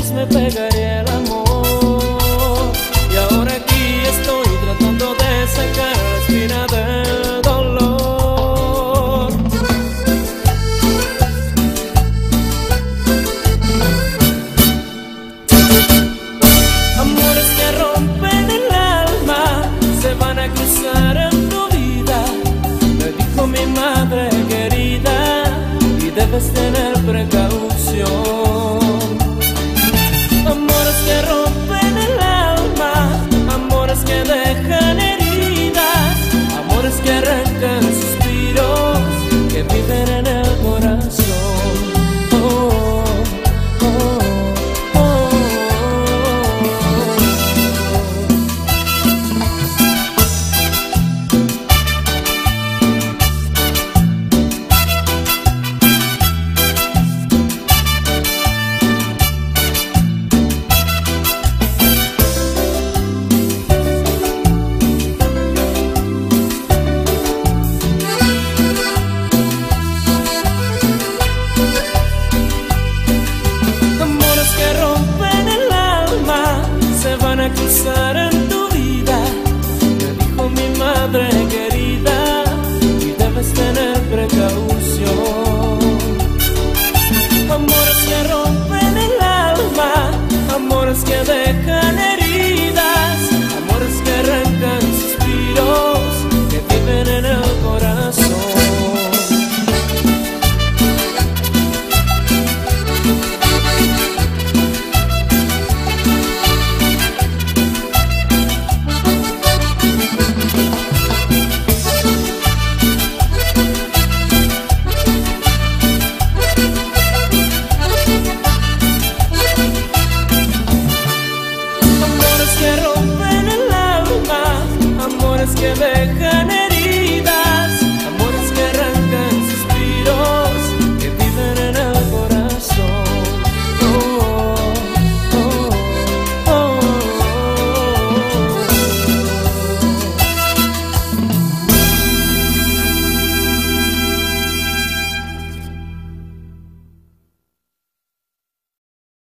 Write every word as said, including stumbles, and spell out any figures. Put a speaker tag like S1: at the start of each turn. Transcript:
S1: veces me pegaría el amor. Y ahora aquí estoy tratando de sacar la espina del dolor. Amores que rompen el alma se van a cruzar en tu vida, me dijo mi madre querida, y debes tener precaución. Amores que rompen el alma, amores que dejan heridas, amores que arrancan suspiros que viven en el corazón. Oh, oh, oh, oh. A cruzar en tu vida, me dijo mi madre querida, y debes tener precaución. Amores que rompen el alma, amores que dejan heridas, amores que arrancan suspiros que viven en el corazón. Que rompen el alma, amores que dejan